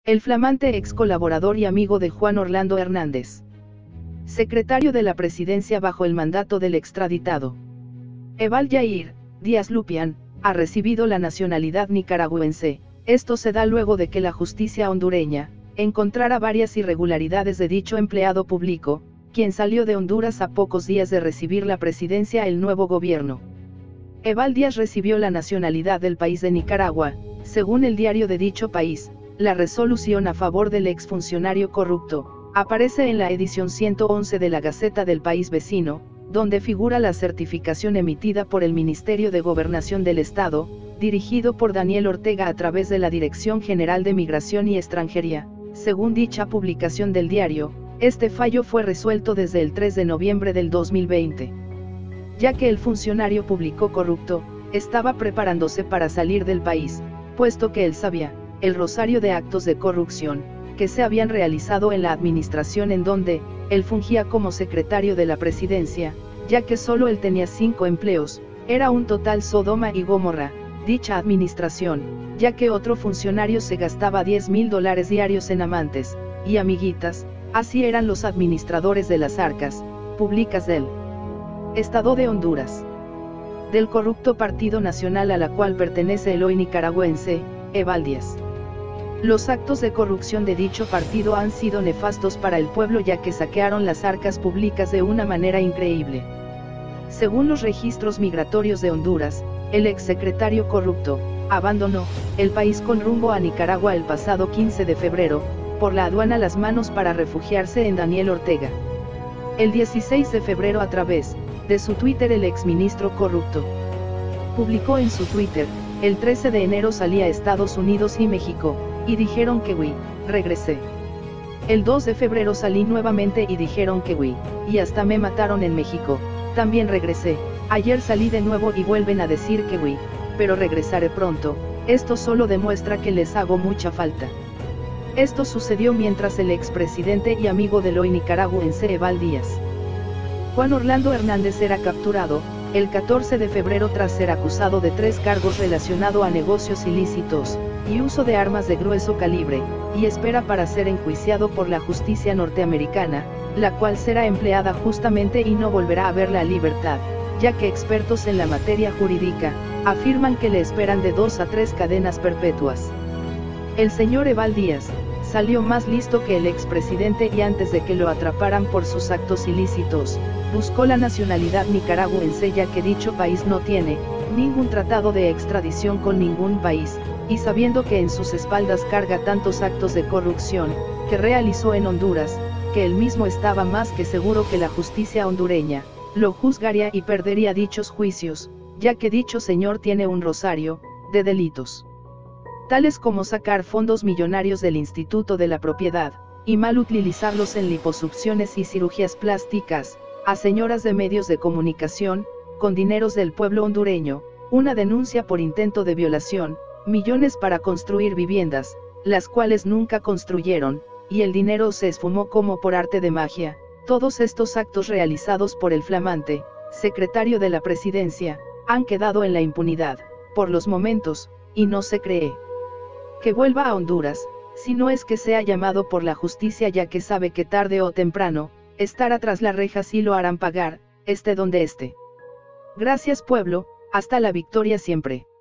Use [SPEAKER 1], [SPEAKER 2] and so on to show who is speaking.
[SPEAKER 1] El flamante ex colaborador y amigo de Juan Orlando Hernández, secretario de la presidencia bajo el mandato del extraditado Eval Jair Díaz Lupián, ha recibido la nacionalidad nicaragüense. Esto se da luego de que la justicia hondureña encontrara varias irregularidades de dicho empleado público, quien salió de Honduras a pocos días de recibir la presidencia del nuevo gobierno. Eval Díaz recibió la nacionalidad del país de Nicaragua. Según el diario de dicho país, la resolución a favor del exfuncionario corrupto aparece en la edición 111 de la Gaceta del país vecino, donde figura la certificación emitida por el Ministerio de Gobernación del Estado, dirigido por Daniel Ortega a través de la Dirección General de Migración y Extranjería. Según dicha publicación del diario, este fallo fue resuelto desde el 3 de noviembre del 2020. Ya que el funcionario público corrupto estaba preparándose para salir del país, puesto que él sabía el rosario de actos de corrupción que se habían realizado en la administración en donde él fungía como secretario de la presidencia, ya que solo él tenía 5 empleos, era un total Sodoma y Gomorra, dicha administración, ya que otro funcionario se gastaba $10,000 diarios en amantes y amiguitas. Así eran los administradores de las arcas públicas del Estado de Honduras, del corrupto Partido Nacional a la cual pertenece el hoy nicaragüense, Eval Díaz. Los actos de corrupción de dicho partido han sido nefastos para el pueblo ya que saquearon las arcas públicas de una manera increíble. Según los registros migratorios de Honduras, el exsecretario corrupto abandonó el país con rumbo a Nicaragua el pasado 15 de febrero, por la aduana las manos para refugiarse en Daniel Ortega. El 16 de febrero a través de su Twitter el exministro corrupto publicó en su Twitter: el 13 de enero salí a Estados Unidos y México, y dijeron que regresé. El 2 de febrero salí nuevamente y dijeron que y hasta me mataron en México, también regresé. Ayer salí de nuevo y vuelven a decir que pero regresaré pronto. Esto solo demuestra que les hago mucha falta. Esto sucedió mientras el expresidente y amigo del hoy nicaragüense Eval Díaz, Juan Orlando Hernández, era capturado el 14 de febrero tras ser acusado de 3 cargos relacionados a negocios ilícitos y uso de armas de grueso calibre, y espera para ser enjuiciado por la justicia norteamericana, la cual será empleada justamente y no volverá a ver la libertad, ya que expertos en la materia jurídica afirman que le esperan de 2 a 3 cadenas perpetuas. El señor Eval Díaz salió más listo que el expresidente y antes de que lo atraparan por sus actos ilícitos, buscó la nacionalidad nicaragüense ya que dicho país no tiene ningún tratado de extradición con ningún país, y sabiendo que en sus espaldas carga tantos actos de corrupción que realizó en Honduras, que él mismo estaba más que seguro que la justicia hondureña lo juzgaría y perdería dichos juicios, ya que dicho señor tiene un rosario de delitos, tales como sacar fondos millonarios del Instituto de la Propiedad, y mal utilizarlos en liposucciones y cirugías plásticas, a señoras de medios de comunicación, con dineros del pueblo hondureño, una denuncia por intento de violación, millones para construir viviendas, las cuales nunca construyeron, y el dinero se esfumó como por arte de magia. Todos estos actos realizados por el flamante secretario de la presidencia han quedado en la impunidad, por los momentos, y no se cree que vuelva a Honduras, si no es que sea llamado por la justicia ya que sabe que tarde o temprano, estará tras las rejas y lo harán pagar, esté donde esté. Gracias pueblo, hasta la victoria siempre.